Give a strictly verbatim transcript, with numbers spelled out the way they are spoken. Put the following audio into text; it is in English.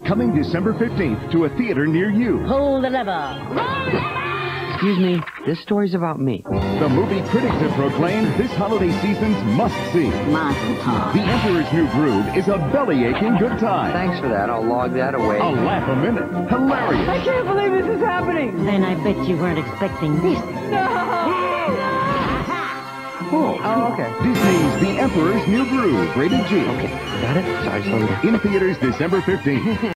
Coming December fifteenth to a theater near you. Pull the lever. Excuse me, this story's about me. The movie critics have proclaimed this holiday season's must-see. Mazel tov. The Emperor's New Groove is a belly-aching good time. Thanks for that. I'll log that away. A laugh a minute. Hilarious. I can't believe this is happening. Then I bet you weren't expecting this. Oh, oh, okay. Disney's The Emperor's New Groove, rated G. Okay, got it? Sorry, slow down. In theaters December fifteenth.